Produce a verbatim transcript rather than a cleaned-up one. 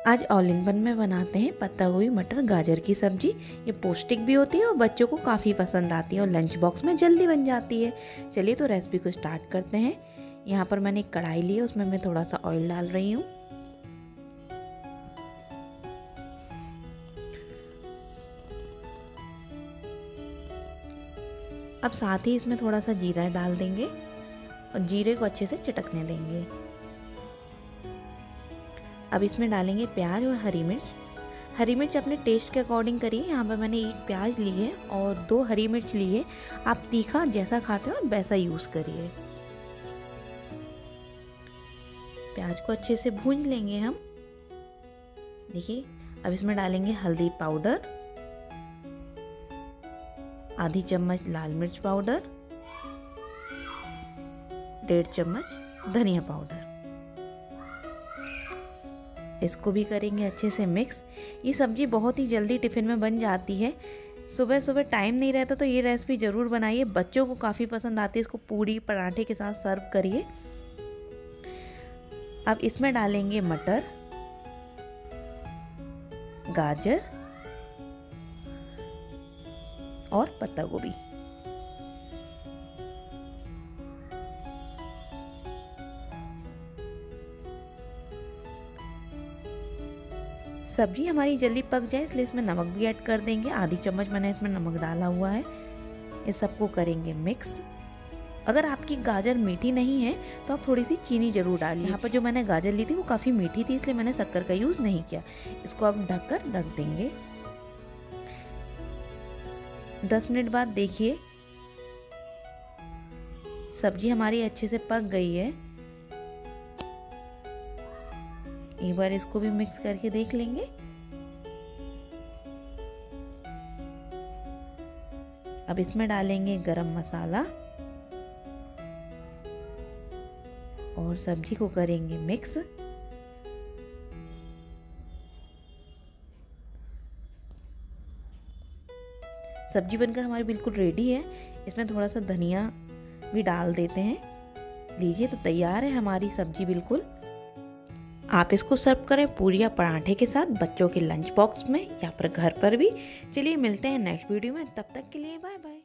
आज all in one में बनाते हैं पत्ता गोभी मटर गाजर की सब्जी। ये पौष्टिक भी होती है और बच्चों को काफ़ी पसंद आती है और लंच बॉक्स में जल्दी बन जाती है। चलिए तो रेसिपी को स्टार्ट करते हैं। यहाँ पर मैंने एक कढ़ाई ली है, उसमें मैं थोड़ा सा ऑयल डाल रही हूँ। अब साथ ही इसमें थोड़ा सा जीरा डाल देंगे और जीरे को अच्छे से चटकने देंगे। अब इसमें डालेंगे प्याज और हरी मिर्च। हरी मिर्च अपने टेस्ट के अकॉर्डिंग करिए। यहाँ पर मैंने एक प्याज ली है और दो हरी मिर्च ली है। आप तीखा जैसा खाते हो वैसा यूज़ करिए। प्याज को अच्छे से भून लेंगे हम। देखिए, अब इसमें डालेंगे हल्दी पाउडर, आधी चम्मच लाल मिर्च पाउडर, डेढ़ चम्मच धनिया पाउडर। इसको भी करेंगे अच्छे से मिक्स। ये सब्जी बहुत ही जल्दी टिफ़िन में बन जाती है। सुबह सुबह टाइम नहीं रहता तो ये रेसिपी ज़रूर बनाइए, बच्चों को काफ़ी पसंद आती है। इसको पूरी पराठे के साथ सर्व करिए। अब इसमें डालेंगे मटर, गाजर और पत्ता गोभी। सब्जी हमारी जल्दी पक जाए इसलिए इसमें नमक भी ऐड कर देंगे। आधी चम्मच मैंने इसमें नमक डाला हुआ है। इस सबको करेंगे मिक्स। अगर आपकी गाजर मीठी नहीं है तो आप थोड़ी सी चीनी ज़रूर डालिए। यहाँ पर जो मैंने गाजर ली थी वो काफ़ी मीठी थी, इसलिए मैंने शक्कर का यूज़ नहीं किया। इसको अब ढककर रख देंगे। दस मिनट बाद देखिए सब्जी हमारी अच्छे से पक गई है। एक बार इसको भी मिक्स करके देख लेंगे। अब इसमें डालेंगे गरम मसाला और सब्जी को करेंगे मिक्स। सब्जी बनकर हमारी बिल्कुल रेडी है। इसमें थोड़ा सा धनिया भी डाल देते हैं। लीजिए, तो तैयार है हमारी सब्जी बिल्कुल। आप इसको सर्व करें पूरी या पराठे के साथ, बच्चों के लंच बॉक्स में या फिर घर पर भी। चलिए मिलते हैं नेक्स्ट वीडियो में, तब तक के लिए बाय बाय।